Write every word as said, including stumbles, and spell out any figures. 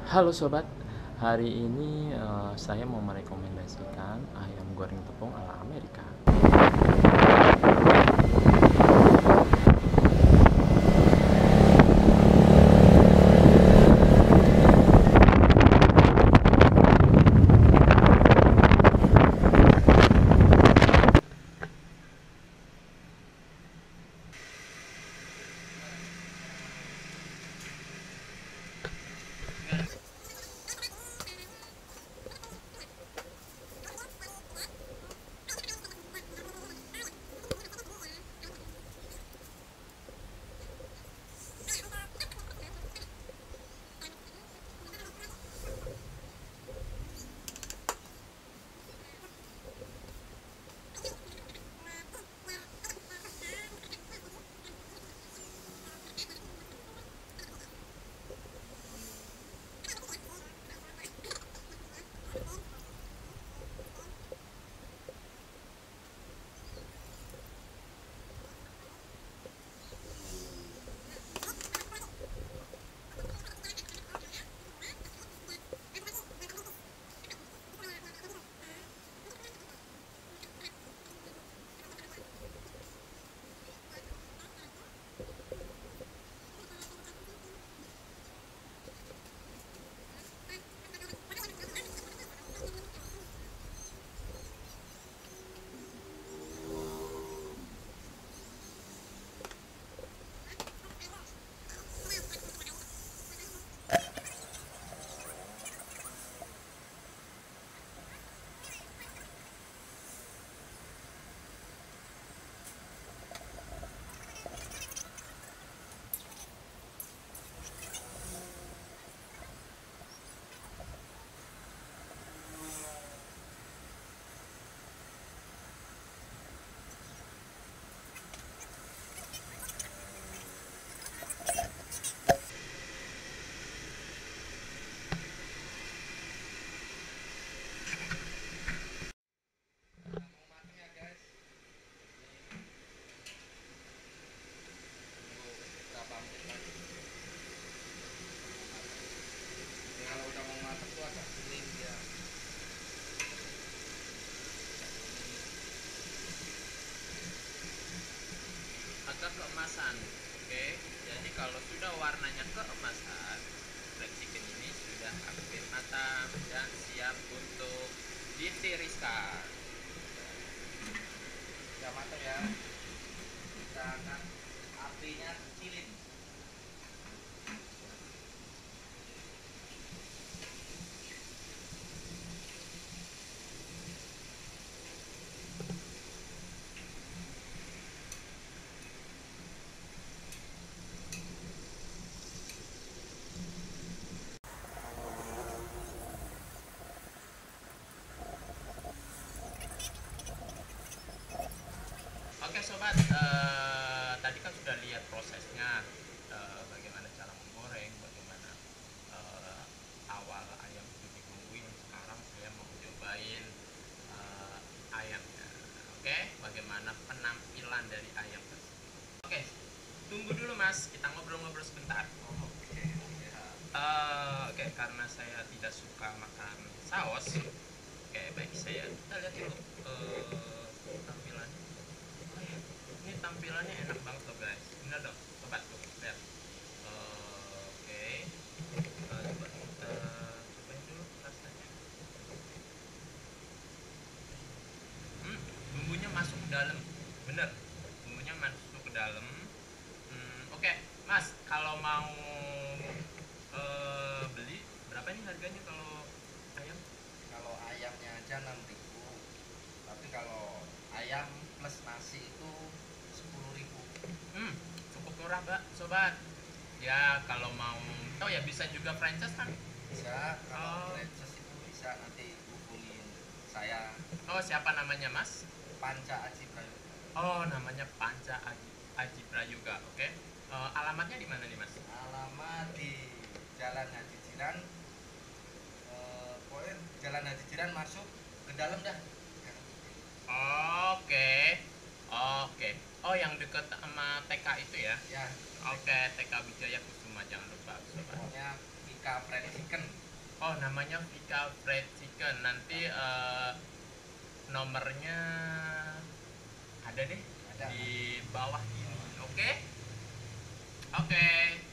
Halo sobat, hari ini eh, saya mau merekomendasikan ayam goreng tepung ala Amerika. Agak keemasan. Oke, jadi kalau sudah warnanya keemasan, fried chicken ini sudah hampir matang dan siap untuk ditiriskan. Sudah matang ya, kita akan apinya kecilin. Oke sobat, eh, tadi kan sudah lihat prosesnya, eh, bagaimana cara menggoreng, bagaimana eh, awal ayam itu ditungguin. Sekarang saya mau cobain eh, ayamnya. Oke, bagaimana penampilan dari ayam tersebut. Oke, tunggu dulu mas, kita ngobrol-ngobrol sebentar. Oke, Eh, oke karena saya tidak suka makan saus. Oke, baik, saya kita lihat dulu eh, tampilannya. Oh ya, ini tampilannya enak banget loh guys. Bener dong, sobat tuh, lihat. Eh, Oke, Eh, coba kita cobain dulu rasanya. Hmm, bumbunya masuk ke dalam, bener. Bumbunya masuk ke dalam. Hmm, Oke, Mas, kalau mau eh, beli berapa nih harganya kalau ayam? Kalau ayamnya aja enam ribu, tapi kalau ayam plus nasi itu sepuluh ribu. Hmm, cukup murah, Mbak, sobat. Ya, kalau mau, oh ya bisa juga franchise kan? Bisa, kalau Oh, franchise itu bisa nanti hubungin saya. oh siapa namanya, Mas? Panca Aji Prayoga. Oh, namanya Panca Aji, Aji Prayoga. Oke. Eh, alamatnya di mana nih, Mas? Alamat di Jalan Haji Jiran, eh, pokoknya Jalan Haji Jiran masuk ke dalam dah. Oke. Oke. Oh, yang deket sama T K itu ya? Ya, Oke, T K Wijaya Kusuma, jangan lupa, sobat. pokoknya Mika Fried Chicken. Oh, namanya Vika Fried Chicken. Nanti eh, nomornya ada deh Ada. di bawah ini. Oke? Oke.